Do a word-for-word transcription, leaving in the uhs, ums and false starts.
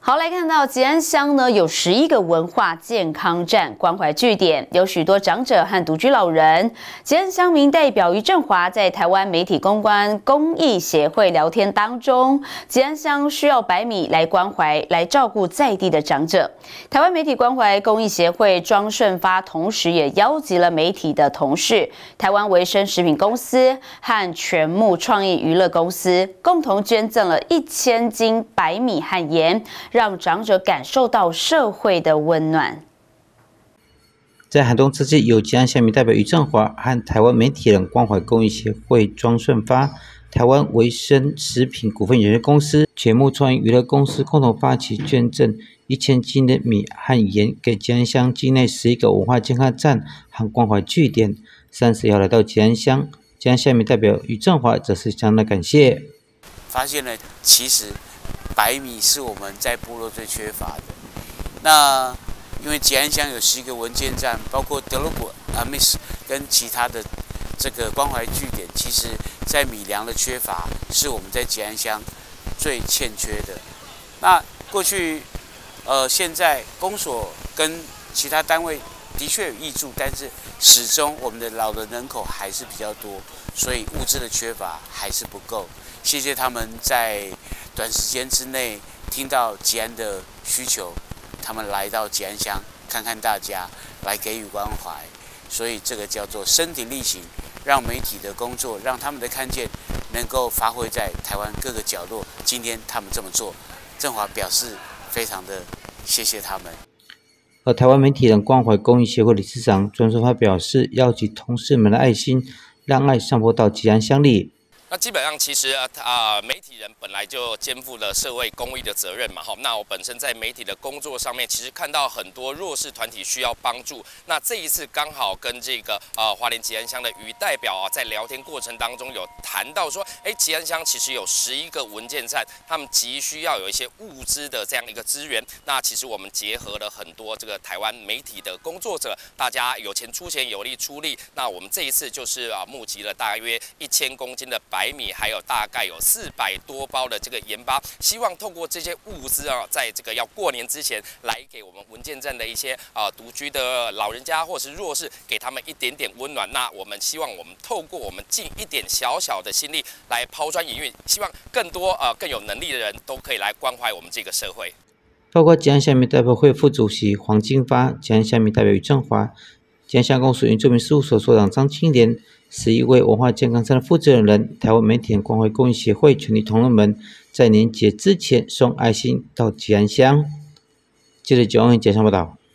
好，来看到吉安乡呢，有十一个文化健康站关怀据点，有许多长者和独居老人。吉安乡民代表于振华在台湾媒体公关公益协会聊天当中，吉安乡需要百米来关怀、来照顾在地的长者。台湾媒体关怀公益协会庄顺发同时也邀集了媒体的同事、台湾维生食品公司和全木创意娱乐公司，共同捐赠了一千斤白米和盐。 让长者感受到社会的温暖。 在寒冬之际，有吉安乡民代表于振华和台湾媒体人关怀公益协会庄顺发、台湾维生食品股份有限公司、全木创意娱乐公司共同发起捐赠一千斤的米和盐给吉安乡境内十一个文化健康站和关怀据点。三十号来到吉安乡，吉安乡民代表于振华则是相当感谢， 发现呢，其实。 白米是我们在部落最缺乏的。那因为吉安乡有十一个文件站，包括德鲁古、阿密斯跟其他的这个关怀据点，其实在米粮的缺乏是我们在吉安乡最欠缺的。那过去，呃，现在公所跟其他单位的确有挹注，但是始终我们的老人人口还是比较多，所以物资的缺乏还是不够。谢谢他们在 短时间之内听到吉安的需求，他们来到吉安乡看看大家，来给予关怀，所以这个叫做身体力行，让媒体的工作，让他们的看见能够发挥在台湾各个角落。今天他们这么做，振华表示非常的谢谢他们。 而台湾媒体人关怀公益协会理事长庄顺发表示，邀集同事们的爱心，让爱散播到吉安乡里。 那基本上，其实啊、呃，媒体人本来就肩负了社会公益的责任嘛，哈。那我本身在媒体的工作上面，其实看到很多弱势团体需要帮助。那这一次刚好跟这个呃花莲吉安乡的于代表啊，在聊天过程当中有谈到说，哎，吉安乡其实有十一个文件站，他们急需要有一些物资的这样一个资源。那其实我们结合了很多这个台湾媒体的工作者，大家有钱出钱，有力出力。那我们这一次就是啊，募集了大约一千公斤的 白米还有大概有四百多包的这个盐巴，希望透过这些物资啊，在这个要过年之前，来给我们文件站的一些啊独居的老人家或是弱势，给他们一点点温暖。那我们希望我们透过我们尽一点小小的心力来抛砖引玉，希望更多呃更有能力的人都可以来关怀我们这个社会。 包括吉安乡民代表会副主席黄金发、吉安乡民代表于振华、吉安乡公所原住民事务所所长张清莲。 十一位文化健康站的负责人，台湾媒体人关怀公益协会全体同仁们，在年节之前送爱心到吉安乡。记者九安嘉乡报道。